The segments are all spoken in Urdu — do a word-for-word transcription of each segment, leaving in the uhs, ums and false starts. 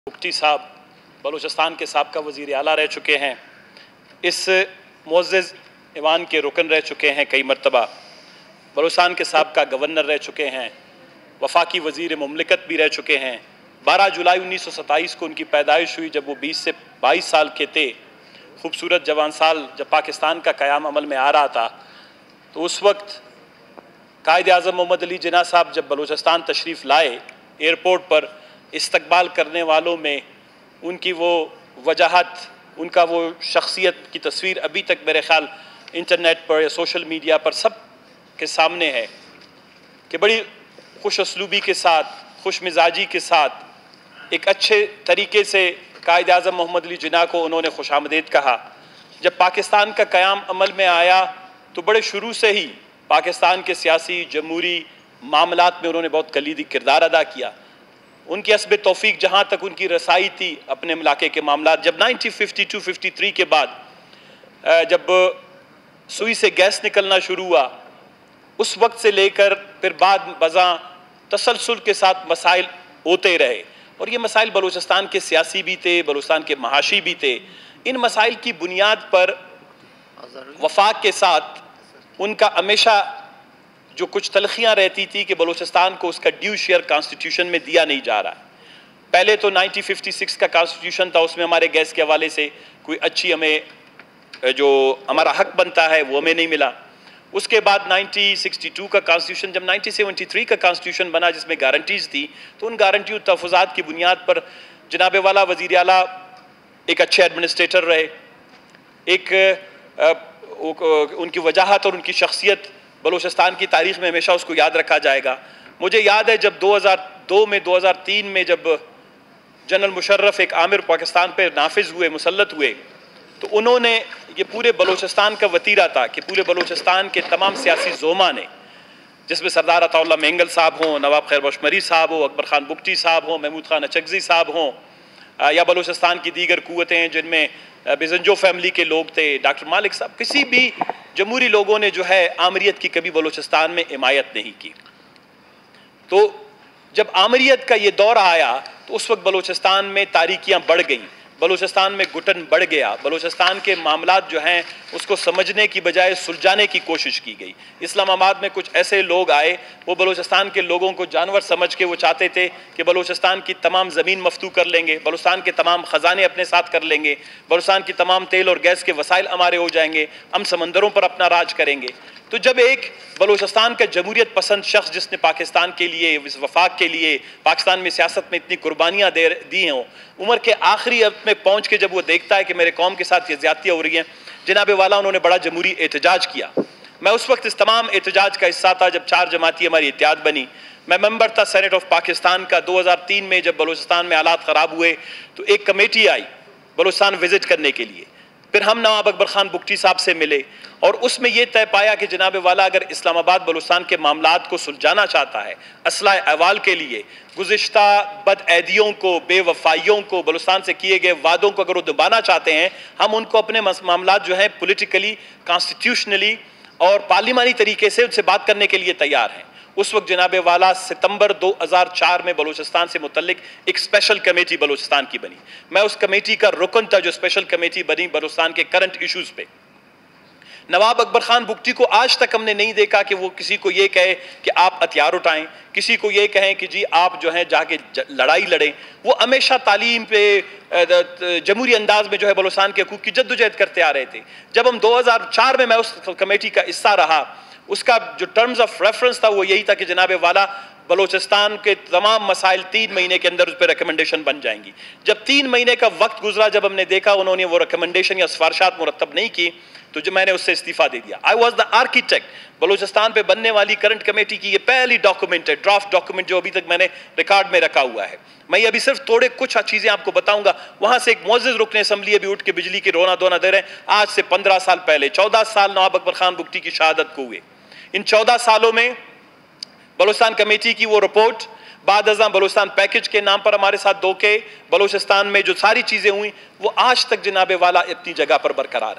बुगटी साहब बलूचिस्तान के साबका वज़ीर आला रह चुके हैं, इस मुअज़्ज़ज़ ऐवान के रुकन रह चुके हैं, कई मरतबा बलूचिस्तान के साबका गवर्नर रह चुके हैं, वफाकी वज़ीर मुमलिकत भी रह चुके हैं। बारह जुलाई उन्नीस सौ सत्ताईस को उनकी पैदाइश हुई जब वो बीस से बाईस साल के थे। खूबसूरत जवान साल जब पाकिस्तान का क़याम अमल में आ रहा था, तो उस वक्त कायद आज़म मोहम्मद अली जिन्ना साहब जब बलूचिस्तान तशरीफ़ लाए, एयरपोर्ट पर इस्तकबाल करने वालों में उनकी वो वजाहत, उनका वो शख्सियत की तस्वीर अभी तक मेरे ख़्याल इंटरनेट पर या सोशल मीडिया पर सब के सामने है कि बड़ी खुश असलूबी के साथ, खुश मिजाजी के साथ, एक अच्छे तरीके से कायद आज़म मोहम्मद अली जिन्ना को उन्होंने खुशामदीद कहा। जब पाकिस्तान का क़याम अमल में आया तो बड़े शुरू से ही पाकिस्तान के सियासी जमहूरी मामलात में उन्होंने बहुत कलीदी किरदार अदा किया। उनकी हस्ब तौफीक जहाँ तक उनकी रसाई थी अपने इलाके के मामलात, जब nineteen fifty two fifty three के बाद जब सुई से गैस निकलना शुरू हुआ, उस वक्त से लेकर फिर बाद बज़ा तसलसल के साथ मसाइल होते रहे, और ये मसाइल बलूचिस्तान के सियासी भी थे, बलूचिस्तान के महाशी भी थे। इन मसाइल की बुनियाद पर वफाक के साथ उनका हमेशा जो कुछ तलखियाँ रहती थी कि बलूचिस्तान को उसका ड्यू शेयर कॉन्स्टिट्यूशन में दिया नहीं जा रहा है। पहले तो नाइनटीन फिफ्टी सिक्स का कॉन्स्टिट्यूशन था, उसमें हमारे गैस के हवाले से कोई अच्छी हमें जो हमारा हक बनता है वो हमें नहीं मिला। उसके बाद नाइनटीन सिक्सटी टू का कॉन्स्टिट्यूशन, जब नाइनटीन सेवेंटी थ्री का कॉन्स्टिट्यूशन बना जिसमें गारंटीज़ थी, तो उन गारंटी और तहफ़्फ़ुज़ात की बुनियाद पर जनाब वाला वज़ीर आला एक अच्छे एडमिनिस्ट्रेटर रहे। एक आ, उनकी वजाहत और उनकी शख्सियत बलूचिस्तान की तारीख़ में हमेशा उसको याद रखा जाएगा। मुझे याद है जब दो हज़ार दो में दो हज़ार तीन में जब जनरल मुशर्रफ एक आमिर पाकिस्तान पर नाफिज हुए, मुसल्लत हुए, तो उन्होंने ये पूरे बलूचिस्तान का वतीरा था कि पूरे बलूचिस्तान के तमाम सियासी ज़ोमा ने, जिसमें सरदार अताउल्लाह मेंगल साहब हों, नवाब खैर बशमरी साहब हो, अकबर खान बुगटी साहब हों, महमूद खान अचकज़ी साहब हों, या बलूचिस्तान की दीगर क़ुव्वतें जिनमें बिजंजो फैमिली के लोग थे, डॉक्टर मालिक साहब, किसी भी जमहूरी लोगों ने जो है आमरीत की कभी बलूचिस्तान में हिमायत नहीं की। तो जब आमरीत का ये दौर आया तो उस वक्त बलूचिस्तान में तारीकियाँ बढ़ गईं, बलूचिस्तान में घुटन बढ़ गया, बलूचिस्तान के मामलात जो हैं उसको समझने की बजाय सुलझाने की कोशिश की गई। इस्लामाबाद में कुछ ऐसे लोग आए, वो बलूचिस्तान के लोगों को जानवर समझ के वो चाहते थे कि बलूचिस्तान की तमाम ज़मीन मफ्तू कर लेंगे, बलूचिस्तान के तमाम ख़जाने अपने साथ कर लेंगे, बलूचिस्तान की तमाम तेल और गैस के वसाइल हमारे हो जाएंगे, हम समंदरों पर अपना राज करेंगे। तो जब एक बलूचिस्तान का जमहूरियत पसंद शख्स जिसने पाकिस्तान के लिए, इस वफाक के लिए, पाकिस्तान में सियासत में इतनी कुर्बानियाँ दे दी हों, उम्र के आखिरी वक्त में पहुँच के जब वो देखता है कि मेरे कौम के साथ ये ज़्यादतियाँ हो रही हैं, जनाब वाला उन्होंने बड़ा जमहूरी एहतजाज किया। मैं उस वक्त इस तमाम एहतजाज का हिस्सा था जब चार जमाती हमारी इत्तेहाद बनी। मैं मेंबर था सेनेट ऑफ पाकिस्तान का। दो हज़ार तीन में जब बलूचिस्तान में हालात ख़राब हुए तो एक कमेटी आई बलूचिस्तान विज़िट करने के लिए। फिर हम नवाब अकबर खान बुगटी साहब से मिले और उसमें यह तय पाया कि जनाब वाला अगर इस्लामाबाद बलूचिस्तान के मामलात को सुलझाना चाहता है, असलाह अहवाल के लिए गुज़िश्ता बदऐदियों को, बेवफाइयों को, बलूचिस्तान से किए गए वादों को अगर वो दबाना चाहते हैं, हम उनको अपने मामलात जो हैं पोलिटिकली, कॉन्स्टिट्यूशनली और पार्लिमानी तरीके से उनसे बात करने के लिए तैयार हैं। उस वक्त जनाब वाला सितंबर दो हज़ार चार में बलूचिस्तान से मुतल्लिक एक स्पेशल कमेटी बलूचिस्तान की बनी। मैं उस कमेटी का रुकन था जो स्पेशल कमेटी बनी बलूचिस्तान के करंट इश्यूज़ पे। नवाब अकबर खान बुगटी को आज तक हमने नहीं देखा कि वो किसी को ये कहे कि आप हथियार उठाएं, किसी को ये कहें कि जी आप जो है जाके लड़ाई लड़ें। वो हमेशा तालीम पे जमहूरी अंदाज में जो है बलूचिस्तान के हकूक़ की जद्दोजहद करते आ रहे थे। जब हम दो हज़ार चार में मैं उस कमेटी का हिस्सा रहा, उसका जो टर्म्स ऑफ रेफरेंस था वो यही था कि जनाब वाला बलूचिस्तान के तमाम मसाइल तीन महीने के अंदर उस पर रिकमेंडेशन बन जाएंगी। जब तीन महीने का वक्त गुजरा, जब हमने देखा उन्होंने वो रिकमेंडेशन या सिफारिशात मुरतब नहीं की, तो जो मैंने उससे इस्तीफ़ा दे दिया। I was the architect. Balochistan पे बनने वाली करंट कमेटी की ये पहली डॉक्यूमेंट है, ड्राफ्ट डॉक्यूमेंट, जो अभी तक मैंने रिकॉर्ड में रखा हुआ है। मैं अभी सिर्फ थोड़े कुछ चीज़ें आपको बताऊंगा। वहाँ से एक मुअज़्ज़िज़ रुकन असम्बली अभी उठ के बिजली की रोना धोना दे रहे हैं। आज से पंद्रह साल पहले, चौदह साल नवाब अकबर खान बुगटी की शहादत को हुए। इन चौदह सालों में बलूचिस्तान कमेटी की वो रिपोर्ट, बाद अज़ां बलूचिस्तान पैकेज के नाम पर हमारे साथ धोखे, बलूचिस्तान में जो सारी चीज़ें हुई वो आज तक जनाब वाला अपनी जगह पर बरकरार हैं।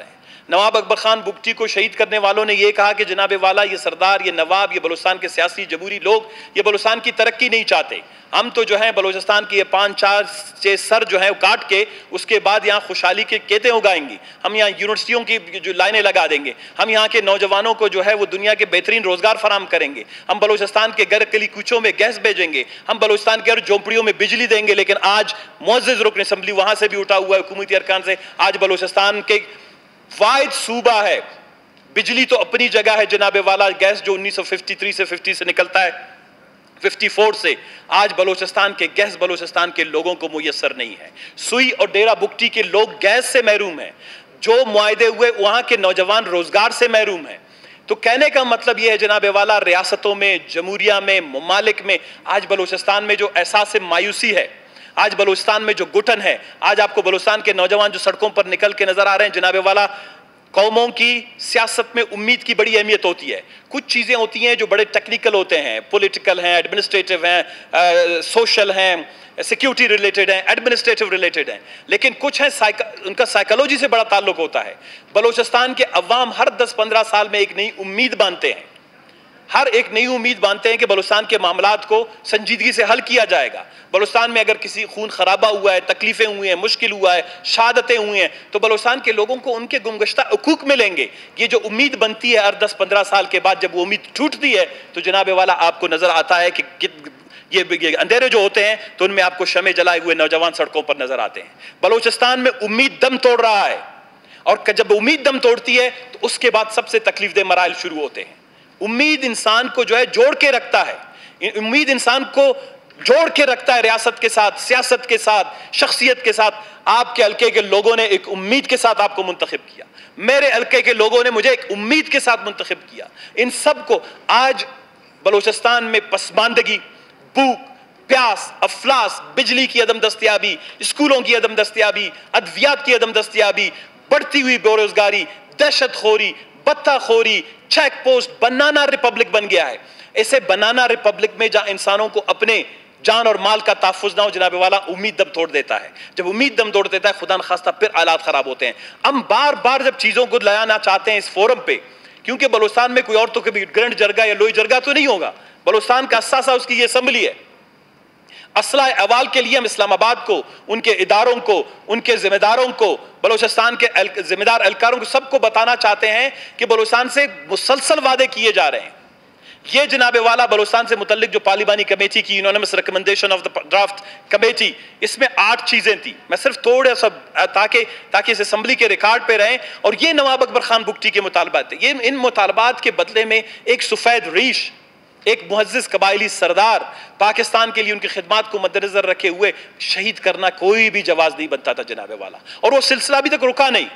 نواب اکبر خان بگٹی کو شہید کرنے والوں نے یہ کہا کہ جناب والا یہ سردار، یہ نواب، یہ بلوچستان کے سیاسی جمہوری لوگ یہ بلوچستان کی ترقی نہیں چاہتے، ہم تو جو ہیں بلوچستان کی یہ پانچ چار چھ سر جو ہیں وہ کاٹ کے اس کے بعد یہاں خوشحالی کے کھیتیں اگائیں گے، ہم یہاں یونیورسٹیوں کی جو لائنیں لگا دیں گے، ہم یہاں کے نوجوانوں کو جو ہے وہ دنیا کے بہترین روزگار فراہم کریں گے، ہم بلوچستان کے گھر گلی کوچوں میں گیس بھیجیں گے، ہم بلوچستان کے ہر جھونپڑیوں میں بجلی دیں گے۔ لیکن آج معزز رکن اسمبلی وہاں سے بھی اٹھا ہوا ہے حکومتی ارکان سے، آج بلوچستان کے واحد صوبہ ہے، بجلی تو اپنی جگہ ہے جناب والا، گیس جو انیس سو ففٹی تھری سے ففٹی سے نکلتا ہے ففٹی فور سے، آج بلوچستان کے گیس بلوچستان کے لوگوں کو میسر نہیں ہے۔ سوئی اور ڈیرہ بگٹی کے لوگ گیس سے محروم ہیں، جو معاہدے ہوئے وہاں کے نوجوان روزگار سے محروم ہیں۔ تو کہنے کا مطلب یہ ہے جناب والا، ریاستوں میں، جمہوریہ میں، ممالک میں آج بلوچستان میں جو احساس مایوسی ہے، آج بلوچستان میں جو گھٹن ہے، آج آپ کو بلوچستان کے نوجوان جو سڑکوں پر نکل کے نظر آ رہے ہیں جناب والا، قوموں کی سیاست میں امید کی بڑی اہمیت ہوتی ہے۔ کچھ چیزیں ہوتی ہیں جو بڑے ٹیکنیکل ہوتے ہیں، پولیٹیکل ہیں، ایڈمنسٹریٹو ہیں، سوشل ہیں، سیکیورٹی ریلیٹڈ ہیں، ایڈمنسٹریٹو ریلیٹڈ ہیں، لیکن کچھ ہیں ان کا سائیکالوجی سے بڑا تعلق ہوتا ہے۔ بلوچستان کے عوام ہر دس پندرہ سال میں ایک نئی امید باندھتے ہیں، ہر ایک نئی امید باندھتے ہیں کہ بلوچستان کے معاملات کو سنجیدگی سے حل کیا جائے گا۔ بلوچستان میں اگر کسی خون خرابہ ہوا ہے، تکلیفیں ہوئی ہیں، مشکل ہوا ہے، شہادتیں ہوئی ہیں، تو بلوچستان کے لوگوں کو ان کے گمگشتہ حقوق ملیں گے۔ یہ جو امید بنتی ہے ہر دس پندرہ سال کے بعد، جب وہ امید ٹوٹتی ہے تو جناب والا آپ کو نظر آتا ہے کہ یہ اندھیرے جو ہوتے ہیں تو ان میں آپ کو شمع جلائے ہوئے نوجوان سڑکوں پر نظر آتے ہیں۔ بلوچستان میں امید دم توڑ رہا ہے، اور جب امید دم توڑتی ہے تو اس کے بعد سب سے تکلیف دہ مراحل شروع ہوتے ہیں۔ امید انسان کو جو ہے جوڑ کے رکھتا ہے، امید انسان کو جوڑ کے رکھتا ہے ریاست کے ساتھ، سیاست کے ساتھ، شخصیت کے ساتھ۔ آپ کے حلقے کے لوگوں نے ایک امید کے ساتھ آپ کو منتخب کیا، میرے حلقے کے لوگوں نے مجھے ایک امید کے ساتھ منتخب کیا۔ ان سب کو آج بلوچستان میں پسماندگی، بھوک، پیاس، افلاس، بجلی کی عدم دستیابی، اسکولوں کی عدم دستیابی، ادویات کی عدم دستیابی، بڑھتی ہوئی بے روزگاری، دہشت خوری، بتہ خوری، چیک پوسٹ، بنانا ریپبلک بن گیا ہے۔ ایسے بنانا ریپبلک میں جہاں انسانوں کو اپنے جان اور مال کا تحفظ نہ ہو، جناب والا امید دم توڑ دیتا ہے۔ جب امید دم توڑ دیتا ہے خدا نخواستہ پھر حالات خراب ہوتے ہیں۔ ہم بار بار جب چیزوں کو لانا چاہتے ہیں اس فورم پہ، کیونکہ بلوچستان میں کوئی اور تو کبھی گرینڈ جرگہ یا لوئی جرگہ تو نہیں ہوگا، بلوچستان کا اثاثہ اس کی یہ اسمبلی ہے۔ اسلحہ احوال کے لیے ہم اسلام آباد کو، ان کے اداروں کو، ان کے ذمہ داروں کو، بلوچستان کے ذمہ دار اہلکاروں کو، سب کو بتانا چاہتے ہیں کہ بلوچستان سے مسلسل وعدے کیے جا رہے ہیں۔ یہ جناب والا بلوچستان سے متعلق جو پارلیمانی کمیٹی کی unanimous recommendation of the draft committee, اس میں آٹھ چیزیں تھیں۔ میں صرف تھوڑا سا تاکہ تاکہ اس اسمبلی کے ریکارڈ پہ رہیں، اور یہ نواب اکبر خان بگٹی کے مطالبات تھے۔ یہ ان مطالبات کے بدلے میں ایک سفید ریش، ایک معزز قبائلی سردار، پاکستان کے لیے ان کی خدمات کو مد نظر رکھے ہوئے شہید کرنا کوئی بھی جواز نہیں بنتا تھا جناب والا، اور وہ سلسلہ ابھی تک رکا نہیں،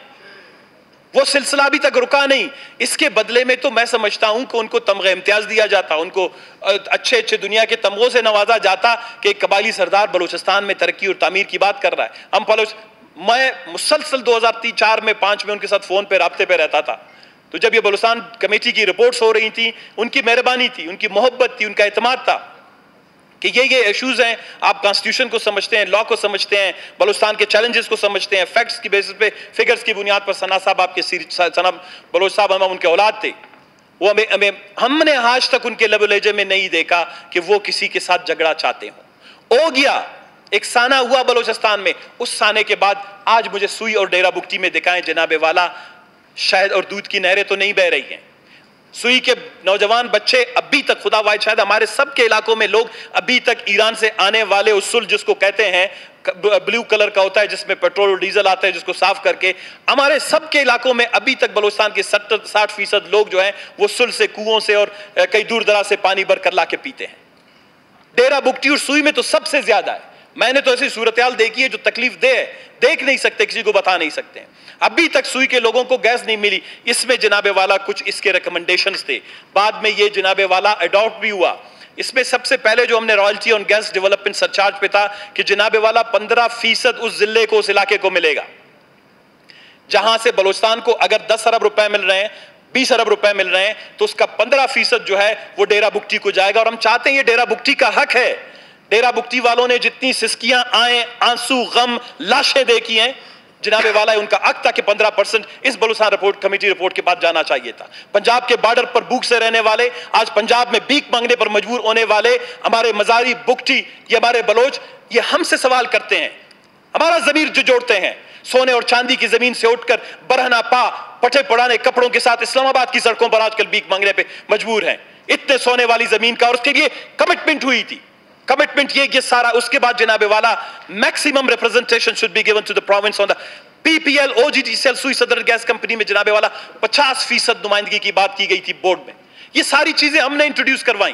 وہ سلسلہ ابھی تک رکا نہیں۔ اس کے بدلے میں تو میں سمجھتا ہوں کہ ان کو تمغہ امتیاز دیا جاتا، ان کو اچھے اچھے دنیا کے تمغوں سے نوازا جاتا کہ ایک قبائلی سردار بلوچستان میں ترقی اور تعمیر کی بات کر رہا ہے۔ ہم بلوچ میں مسلسل دو ہزار تین چار میں پانچ میں ان کے ساتھ فون پہ رابطے پہ رہتا تھا، تو جب یہ بلوچستان کمیٹی کی رپورٹس ہو رہی تھیں، ان کی مہربانی تھی، ان کی محبت تھی، ان کا اعتماد تھا کہ یہ یہ ایشوز ہیں، آپ کانسٹیٹیوشن کو سمجھتے ہیں، لا کو سمجھتے ہیں، بلوچستان کے چیلنجز کو سمجھتے ہیں، فیکٹس کی بیسس پہ، فگرز کی بنیاد پر ثنا صاحب آپ کے ثنا بلوچ صاحب ہم ان کے اولاد تھے، وہ ہمیں ہمیں ہم نے آج تک ان کے لب و لہجے میں نہیں دیکھا کہ وہ کسی کے ساتھ جھگڑا چاہتے ہوں۔ ہو گیا ایک سانہ ہوا بلوچستان میں، اس سانے کے بعد آج مجھے سوئی اور ڈیرہ بگٹی میں دکھائیں جناب والا شہد اور دودھ کی نہریں تو نہیں بہ رہی ہیں۔ سوئی کے نوجوان بچے ابھی تک، خدا واحد شاید ہمارے سب کے علاقوں میں لوگ ابھی تک ایران سے آنے والے اسل جس کو کہتے ہیں بلیو کلر کا ہوتا ہے جس میں پیٹرول اور ڈیزل آتا ہے جس کو صاف کر کے، ہمارے سب کے علاقوں میں ابھی تک بلوچستان کے ستر ساٹھ فیصد لوگ جو ہیں وہ سل سے، کنووں سے اور کئی دور دراز سے پانی بھر کر لا کے پیتے ہیں۔ ڈیرہ بگٹی اور سوئی میں تو سب سے زیادہ ہے۔ میں نے تو ایسی صورتحال دیکھی ہے جو تکلیف دہ ہے، دیکھ نہیں سکتے، کسی کو بتا نہیں سکتے ہیں۔ ابھی تک سوئی کے لوگوں کو گیس نہیں ملی، اس میں جناب والا کچھ اس کے ریکمنڈیشنز تھے، بعد میں یہ جناب والا اڈاپٹ بھی ہوا۔ اس میں سب سے پہلے جو ہم نے royalty on gas development surcharge پہ تھا کہ جناب والا پندرہ فیصد اس ضلع کو، اس علاقے کو ملے گا، جہاں سے بلوچستان کو اگر دس ارب روپے مل رہے ہیں، بیس ارب روپے مل رہے ہیں، تو اس کا پندرہ فیصد جو ہے وہ ڈیرہ بگٹی کو جائے گا، اور ہم چاہتے ہیں یہ ڈیرہ بگٹی کا حق ہے۔ ڈیرہ بگٹی والوں نے جتنی سسکیاں، آئیں، آنسو، غم، لاشیں دیکھی ہیں، جناب والا ان کا حق تھا کہ پندرہ پرسنٹ اس بلوچستان رپورٹ کمیٹی رپورٹ کے بعد جانا چاہیے تھا. پنجاب کے بارڈر پر بھوک سے رہنے والے, آج پنجاب میں بھیک مانگنے پر مجبور ہونے والے ہمارے مزاری, بگٹی, یہ ہمارے بلوچ, یہ ہم سے سوال کرتے ہیں, ہمارا ضمیر جو جوڑتے ہیں. سونے اور چاندی کی زمین سے اٹھ کر برہنہ پا پٹھے پڑانے کپڑوں کے ساتھ اسلام آباد کی سڑکوں پر آج کل بھیک مانگنے پہ مجبور ہیں. اتنے سونے والی زمین کا, اور اس کے لیے کمٹمنٹ ہوئی تھی. کمٹمنٹ یہ یہ سارا, اس کے بعد جناب والا maximum representation should be given to the province on the P P L O G T C L Sui صدر گیس کمپنی میں جناب والا پچاس فیصد نمائندگی کی بات کی گئی تھی بورڈ میں. یہ ساری چیزیں ہم نے انٹروڈیوس کروائیں,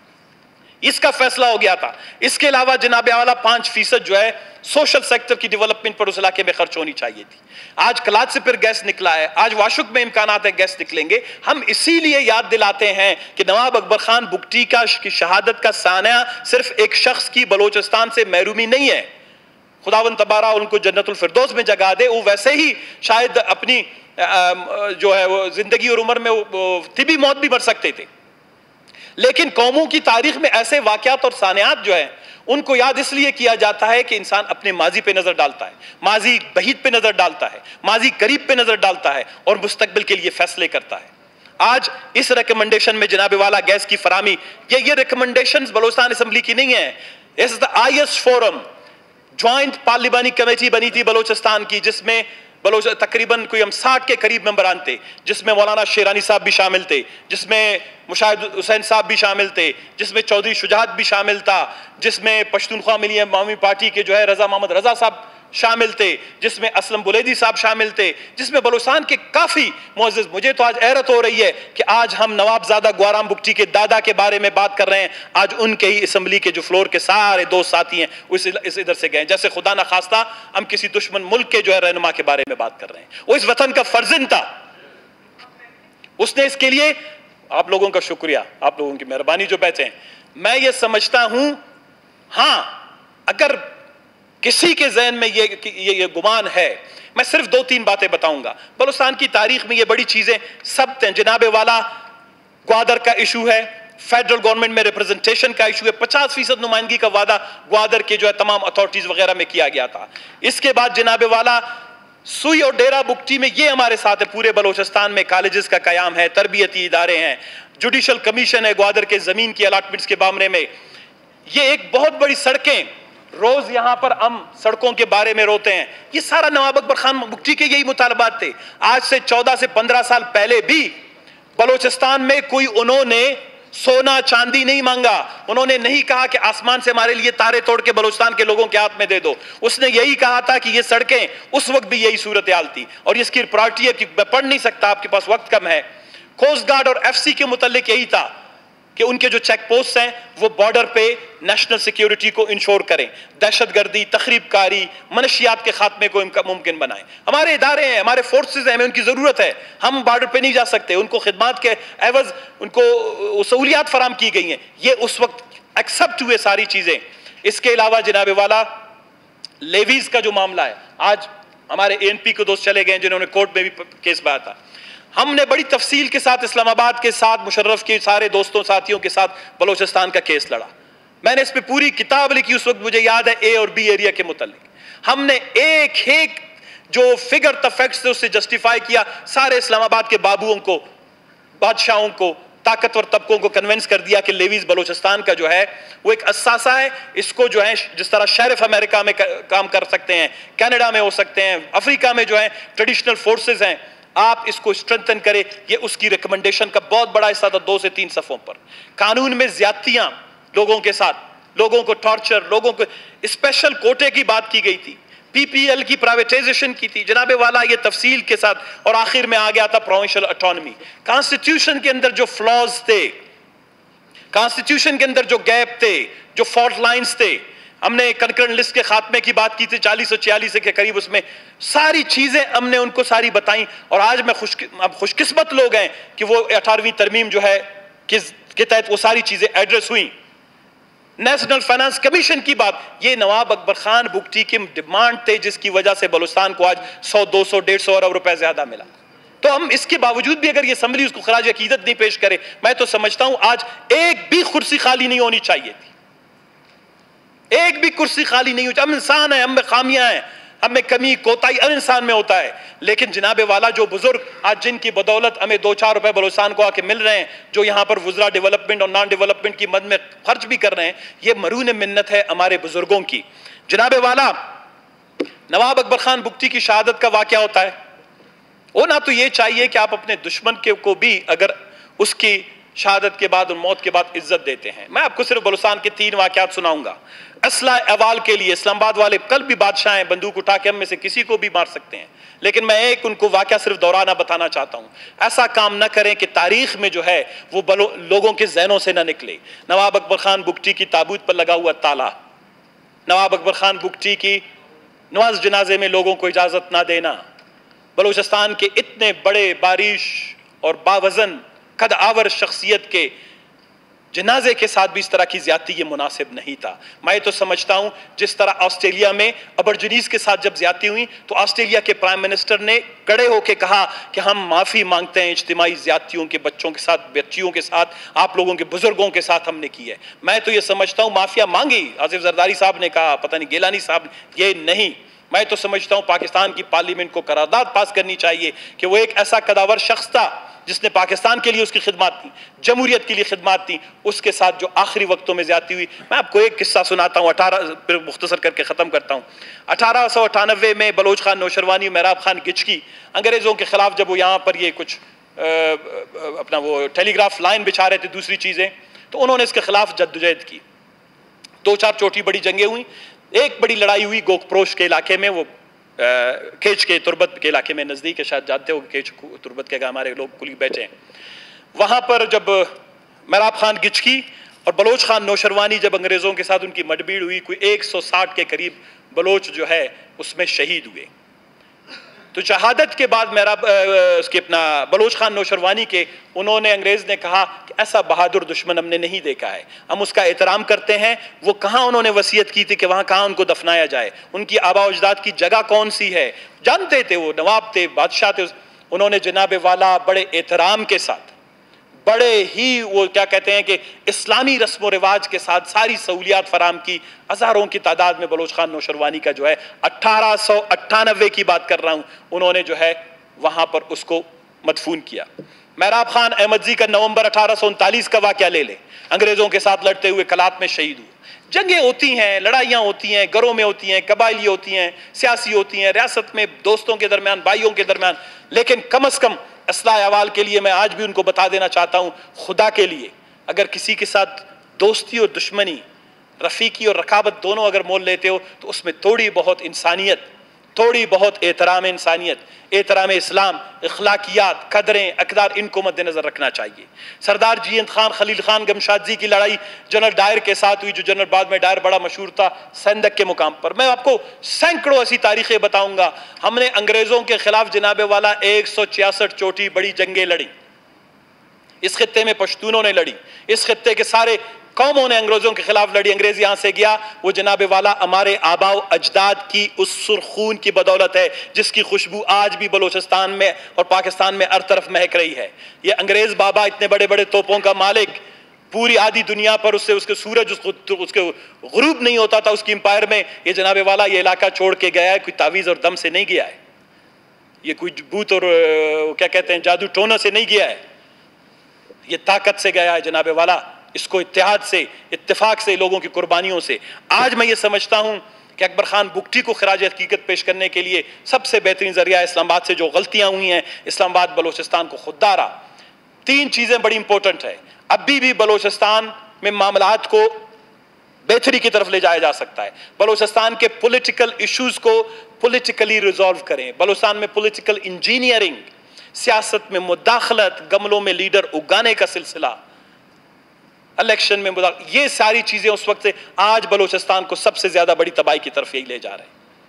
اس کا فیصلہ ہو گیا تھا. اس کے علاوہ جناب والا پانچ فیصد جو ہے سوشل سیکٹر کی ڈیولپمنٹ پر اس علاقے میں خرچ ہونی چاہیے تھی. آج کلات سے پھر گیس نکلا ہے, آج واشک میں امکانات ہے گیس نکلیں گے. ہم اسی لیے یاد دلاتے ہیں کہ نواب اکبر خان بگٹی کا کی شہادت کا سانحہ صرف ایک شخص کی بلوچستان سے محرومی نہیں ہے. خداوند تبارہ ان کو جنت الفردوس میں جگہ دے. وہ ویسے ہی شاید اپنی جو ہے وہ زندگی اور عمر میں طبی موت بھی مر سکتے تھے, لیکن قوموں کی تاریخ میں ایسے واقعات اور سانحات جو ہیں ان کو یاد اس لیے کیا جاتا ہے کہ انسان اپنے ماضی پہ نظر ڈالتا ہے, ماضی بعید پہ نظر ڈالتا ہے, ماضی قریب پہ نظر ڈالتا ہے اور مستقبل کے لیے فیصلے کرتا ہے. آج اس ریکمنڈیشن میں جناب والا گیس کی فراہمی, یہ یہ ریکمنڈیشنز بلوچستان اسمبلی کی نہیں ہے. اس is the highest forum, joint پارلیمانی کمیٹی بنی تھی بلوچستان کی, جس میں بلوچ تقریباً کوئی ہم ساٹھ کے قریب ممبران تھے, جس میں مولانا شیرانی صاحب بھی شامل تھے, جس میں مشاہد حسین صاحب بھی شامل تھے, جس میں چودھری شجاعت بھی شامل تھا, جس میں پشتونخوا ملی عوامی پارٹی کے جو ہے رضا محمد رضا صاحب شامل تھے, جس میں اسلم بلیدی صاحب شامل تھے, جس میں بلوچستان کے کافی معزز. مجھے تو آج حیرت ہو رہی ہے کہ آج ہم نواب زادہ گوارام بگٹی کے دادا کے بارے میں بات کر رہے ہیں, آج ان کے ہی اسمبلی کے جو فلور کے سارے دوست ساتھی ہیں وہ اس ادھر سے گئے, جیسے خدا نہ خواستہ ہم کسی دشمن ملک کے جو ہے رہنما کے بارے میں بات کر رہے ہیں. وہ اس وطن کا فرزند تھا, اس نے اس کے لیے آپ لوگوں کا شکریہ, آپ لوگوں کی مہربانی جو بیٹھے ہیں. میں یہ سمجھتا ہوں, ہاں اگر کسی کے ذہن میں یہ یہ گمان ہے, میں صرف دو تین باتیں بتاؤں گا. بلوچستان کی تاریخ میں یہ بڑی چیزیں سب ہیں. جناب والا گوادر کا ایشو ہے, فیڈرل گورنمنٹ میں ریپرزنٹیشن کا ایشو ہے, پچاس فیصد نمائندگی کا وعدہ گوادر کے جو ہے تمام اتھارٹیز وغیرہ میں کیا گیا تھا. اس کے بعد جناب والا سوئی اور ڈیرہ بگٹی میں یہ ہمارے ساتھ ہے, پورے بلوچستان میں کالجز کا قیام ہے, تربیتی ادارے ہیں, جوڈیشل کمیشن ہے گوادر کے زمین کی الاٹمنٹس کے معاملے میں. یہ ایک بہت بڑی سڑکیں, روز یہاں پر ہم سڑکوں کے بارے میں روتے ہیں, یہ سارا نواب اکبر خان بگٹی کے یہی مطالبات تھے. آج سے چودہ سے پندرہ سال پہلے بھی بلوچستان میں کوئی انہوں نے سونا چاندی نہیں مانگا, انہوں نے نہیں کہا کہ آسمان سے ہمارے لیے تارے توڑ کے بلوچستان کے لوگوں کے ہاتھ میں دے دو. اس نے یہی کہا تھا کہ یہ سڑکیں, اس وقت بھی یہی صورتحال تھی, اور اس کی پرائورٹی ہے کہ میں پڑھ نہیں سکتا, آپ کے پاس وقت کم ہے. کوسٹ گارڈ اور ایف سی کے متعلق یہی تھا کہ ان کے جو چیک پوسٹ ہیں وہ بارڈر پہ نیشنل سیکیورٹی کو انشور کریں, دہشت گردی, تخریب کاری, منشیات کے خاتمے کو ممکن بنائیں. ہمارے ادارے ہیں, ہمارے فورسز ہیں, ہمیں ان کی ضرورت ہے, ہم بارڈر پہ نہیں جا سکتے, ان کو خدمات کے عوض ان کو سہولیات فراہم کی گئی ہیں, یہ اس وقت ایکسپٹ ہوئے ساری چیزیں. اس کے علاوہ جناب والا لیویز کا جو معاملہ ہے, آج ہمارے اے این پی کو دوست چلے گئے جنہوں نے کورٹ میں بھی کیس پایا تھا. ہم نے بڑی تفصیل کے ساتھ اسلام آباد کے ساتھ, مشرف کے سارے دوستوں ساتھیوں کے ساتھ بلوچستان کا کیس لڑا. میں نے اس پہ پوری کتاب لکھی, اس وقت مجھے یاد ہے, اے اور بی ایریا کے متعلق. ہم نے ایک ایک جو فگر تھا فیکٹس سے اسے جسٹیفائی کیا, سارے اسلام آباد کے بابوؤں کو, بادشاہوں کو, طاقتور طبقوں کو کنونس کر دیا کہ لیویز بلوچستان کا جو ہے وہ ایک اثاثہ ہے, اس کو جو ہے جس طرح شیرف امریکہ میں کام کر سکتے ہیں, کینیڈا میں ہو سکتے ہیں, افریقہ میں جو ہے ٹریڈیشنل فورسز ہیں, آپ اس کو اسٹرنتھن کرے. یہ اس کی ریکمنڈیشن کا بہت بڑا حصہ تھا, دو سے تین صفوں پر. قانون میں زیادتیاں لوگوں کے ساتھ, لوگوں کو ٹارچر, لوگوں کو اسپیشل کوٹے کی بات کی گئی تھی, پی پی ایل کی پرائیویٹائزیشن کی تھی. جناب والا یہ تفصیل کے ساتھ, اور آخر میں آ گیا تھا پروونشل اٹانومی. کانسٹیٹیوشن کے اندر جو فلاز تھے, کانسٹیٹیوشن کے اندر جو گیپ تھے, جو فالٹ لائنز تھے, ہم نے کنکرنٹ لسٹ کے خاتمے کی بات کی تھی چالیس سو چھیالیس کے قریب, اس میں ساری چیزیں ہم نے ان کو ساری بتائیں. اور آج میں خوش اب خوش قسمت لوگ ہیں کہ وہ اٹھارہویں ترمیم جو ہے کے تحت وہ ساری چیزیں ایڈریس ہوئیں. نیشنل فائنانس کمیشن کی بات, یہ نواب اکبر خان بگٹی کی ڈیمانڈ تھے, جس کی وجہ سے بلوچستان کو آج سو دو سو ڈیڑھ سو ارب روپے زیادہ ملا. تو ہم اس کے باوجود بھی اگر یہ اسمبلی اس کو خراج عقیدت نہیں پیش کرے, میں تو سمجھتا ہوں آج ایک بھی کرسی خالی نہیں ہونی چاہیے تھی, ایک بھی کرسی خالی نہیں ہو. ہم انسان ہیں, ہم میں خامیاں ہیں, ہم میں کمی کوتاہی ہر انسان میں ہوتا ہے، لیکن جناب والا جو بزرگ آج جن کی بدولت ہمیں دو چار روپے بلوچستان کو آ کے مل رہے ہیں، جو یہاں پر وزراء ڈیولپمنٹ اور نان ڈیولپمنٹ کی مد میں خرچ بھی کر رہے ہیں، یہ مرہون منت ہے ہمارے بزرگوں کی۔ جناب والا نواب اکبر خان بگٹی کی شہادت کا واقعہ ہوتا ہے، ہونا تو یہ چاہیے کہ آپ اپنے دشمن کے کو بھی اگر اس کی شہادت کے بعد اور موت کے بعد عزت دیتے ہیں۔ میں آپ کو صرف بلوچستان کے تین واقعات سناؤں گا۔ اسلحہ احوال کے لیے اسلام آباد والے کل بھی بادشاہ ہیں، بندوق اٹھا کے ہم میں سے کسی کو بھی مار سکتے ہیں، لیکن میں ایک ان کو واقعہ صرف دورانہ بتانا چاہتا ہوں۔ ایسا کام نہ کریں کہ تاریخ میں جو ہے وہ لوگوں کے ذہنوں سے نہ نکلے۔ نواب اکبر خان بگٹی کی تابوت پر لگا ہوا تالا، نواب اکبر خان بگٹی کی نماز جنازے میں لوگوں کو اجازت نہ دینا، بلوچستان کے اتنے بڑے بارش اور باوزن قد آور شخصیت کے جنازے کے ساتھ بھی اس طرح کی زیادتی یہ مناسب نہیں تھا۔ میں تو سمجھتا ہوں جس طرح آسٹریلیا میں ابرجنیز کے ساتھ جب زیادتی ہوئی تو آسٹریلیا کے پرائم منسٹر نے کڑے ہو کے کہا کہ ہم معافی مانگتے ہیں اجتماعی زیادتیوں کے بچوں کے ساتھ، بچیوں کے ساتھ، آپ لوگوں کے بزرگوں کے ساتھ ہم نے کی ہے۔ میں تو یہ سمجھتا ہوں معافیا مانگی، آصف زرداری صاحب نے کہا، پتہ نہیں گیلانی صاحب، یہ نہیں۔ میں تو سمجھتا ہوں پاکستان کی پارلیمنٹ کو قرارداد پاس کرنی چاہیے کہ وہ ایک ایسا قداور شخص تھا جس نے پاکستان کے لیے اس کی خدمات تھی، جمہوریت کے لیے خدمات تھی، اس کے ساتھ جو آخری وقتوں میں زیادتی ہوئی۔ میں آپ کو ایک قصہ سناتا ہوں، اٹھارہ پھر مختصر کر کے ختم کرتا ہوں۔ اٹھارہ سو اٹھانوے میں بلوچ خان نوشروانی اور محراب خان گچکی انگریزوں کے خلاف جب وہ یہاں پر یہ کچھ اپنا وہ ٹیلی گراف لائن بچھا رہے تھے، دوسری چیزیں، تو انہوں نے اس کے خلاف جدوجہد کی۔ دو چار چھوٹی بڑی جنگیں ہوئیں، ایک بڑی لڑائی ہوئی گوکپروش کے علاقے میں، وہ کیچ کے تربت کے علاقے میں نزدیک ہے، شاید جانتے ہو کیچ تربت کے ہمارے لوگ کلی بیٹھے ہیں وہاں پر۔ جب محراب خان گچکی اور بلوچ خان نوشروانی جب انگریزوں کے ساتھ ان کی مڈبھیڑ ہوئی، کوئی ایک سو ساٹھ کے قریب بلوچ جو ہے اس میں شہید ہوئے۔ تو شہادت کے بعد محراب اس کے اپنا بلوچ خان نوشروانی کے انہوں نے انگریز نے کہا کہ ایسا بہادر دشمن ہم نے نہیں دیکھا ہے، ہم اس کا احترام کرتے ہیں۔ وہ کہاں انہوں نے وصیت کی تھی کہ وہاں کہاں ان کو دفنایا جائے، ان کی آباء و اجداد کی جگہ کون سی ہے، جانتے تھے، وہ نواب تھے، بادشاہ تھے۔ انہوں نے جناب والا بڑے احترام کے ساتھ، بڑے ہی وہ کیا کہتے ہیں کہ اسلامی رسم و رواج کے ساتھ ساری سہولیات فراہم کی۔ ہزاروں کی تعداد میں بلوچ خان نوشروانی کا جو ہے اٹھارہ سو اٹھانوے کی بات کر رہا ہوں، انہوں نے جو ہے وہاں پر اس کو مدفون کیا۔ محراب خان احمد زی کا نومبر اٹھارہ سو انتالیس کا واقعہ لے لیں، انگریزوں کے ساتھ لڑتے ہوئے کلات میں شہید ہوئے۔ جنگیں ہوتی ہیں، لڑائیاں ہوتی ہیں، گھروں میں ہوتی ہیں، قبائلی ہوتی ہیں، سیاسی ہوتی ہیں، ریاست میں دوستوں کے درمیان، بھائیوں کے درمیان، لیکن کم از کم اصلاح احوال کے لیے میں آج بھی ان کو بتا دینا چاہتا ہوں، خدا کے لیے اگر کسی کے ساتھ دوستی اور دشمنی، رفیقی اور رقابت دونوں اگر مول لیتے ہو تو اس میں تھوڑی بہت انسانیت، تھوڑی بہت احترام انسانیت، احترام اسلام، اخلاقیات، قدریں، اقدار، ان کو مد نظر رکھنا چاہیے۔ سردار جینت خان خلیل خان گمشادزی کی لڑائی جنرل ڈائر کے ساتھ ہوئی، جو جنرل بعد میں ڈائر بڑا مشہور تھا سندک کے مقام پر۔ میں آپ کو سینکڑوں ایسی تاریخیں بتاؤں گا۔ ہم نے انگریزوں کے خلاف جناب والا ایک سو چھیاسٹھ چھوٹی بڑی جنگیں لڑی، اس خطے میں پشتونوں نے لڑی، اس خطے کے سارے قوموں نے انگریزوں کے خلاف لڑی۔ انگریز یہاں سے گیا، وہ جناب والا ہمارے آباء و اجداد کی اس سرخون کی بدولت ہے جس کی خوشبو آج بھی بلوچستان میں اور پاکستان میں ہر طرف مہک رہی ہے۔ یہ انگریز بابا اتنے بڑے بڑے توپوں کا مالک، پوری آدھی دنیا پر اس سے اس کے سورج اس کے غروب نہیں ہوتا تھا اس کی امپائر میں، یہ جناب والا یہ علاقہ چھوڑ کے گیا ہے، کوئی تعویذ اور دم سے نہیں گیا ہے، یہ کوئی بھوت اور کیا کہتے ہیں جادو ٹونا سے نہیں گیا ہے، یہ طاقت سے گیا ہے جناب والا، اس کو اتحاد سے، اتفاق سے، لوگوں کی قربانیوں سے۔ آج میں یہ سمجھتا ہوں کہ اکبر خان بگٹی کو خراج حقیقت پیش کرنے کے لیے سب سے بہترین ذریعہ اسلام آباد سے جو غلطیاں ہوئی ہیں، اسلام آباد بلوچستان کو خوددارا۔ تین چیزیں بڑی امپورٹنٹ ہے، ابھی بھی بلوچستان میں معاملات کو بہتری کی طرف لے جایا جا سکتا ہے۔ بلوچستان کے پولیٹیکل ایشوز کو پولیٹیکلی ریزولو کریں۔ بلوچستان میں پولیٹیکل انجینئرنگ، سیاست میں مداخلت، گملوں میں لیڈر اگانے کا سلسلہ، الیکشن میں مداخلت، یہ ساری چیزیں اس وقت سے آج بلوچستان کو سب سے زیادہ بڑی تباہی کی طرف یہی لے جا رہے ہیں۔